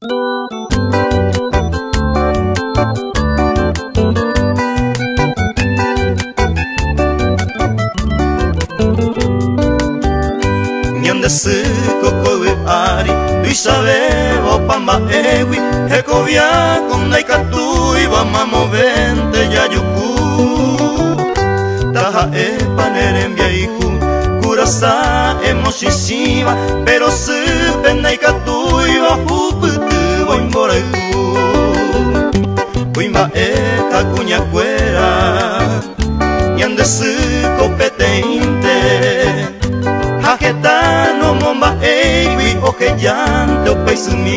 Nyandesu kokowe ari Tuisabe opamba ewi Hekovia kondai katui Wamamo vente yayuku Taha panerembia iku Kurasa emoshishima Pero supe nai katui Wahuputu boimbora iku Kuimba kakunya kuera Nyandesu kopetente Haketa no momba ewi oke llante o paisumi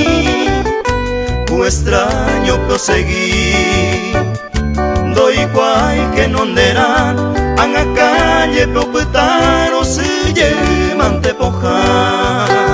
Ku extraño proseguí Doi kwai que non deran An a calle pe opetaro se lleman te pojan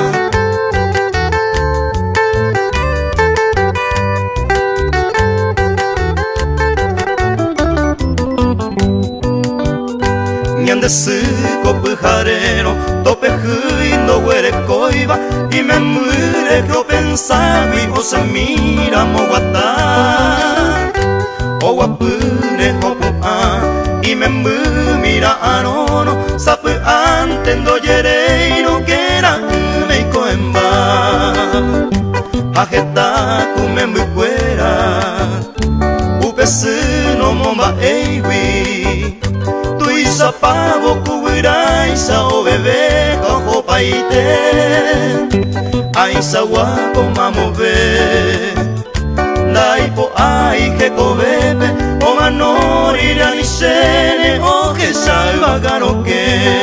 Nyandesu kopujarero Tope hui no huere coiba Y me muere que o pensabi O se mira mo guata O guapune hopua Y me mira anono Sapu antendo yereiro Que era meiko emba Ajeta kume mukwera Upesu no momba eiwi Tuisa pavo kuwiraisa o bebé Koho paite Aisa wako mamove Daipo ai heko bebe O manori ranishene O que salva garoke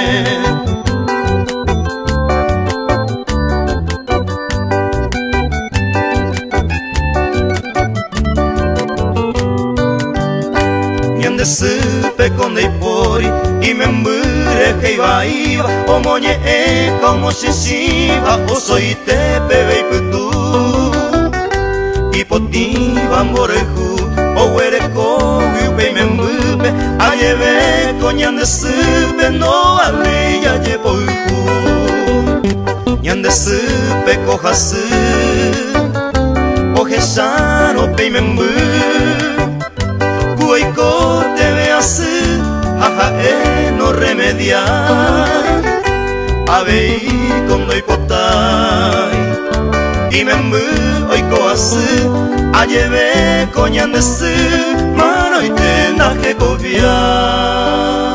Supe con dei pori y me mure que iba o moñe como si siva o soy te bebe y putu y potiva moreju o huere co y me mupe a lleve coñan de supe no alilla llevo ñan de supe coja su o jesano pe me mupe Kueiko te veas Aja no remediar Abei con doi potai Y me mu oiko asu Ayebe coñan de su Mano y tenda que copiar